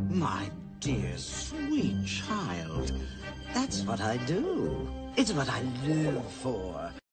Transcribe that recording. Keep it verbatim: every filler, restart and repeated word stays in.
My dear, sweet child. That's what I do. It's what I live for.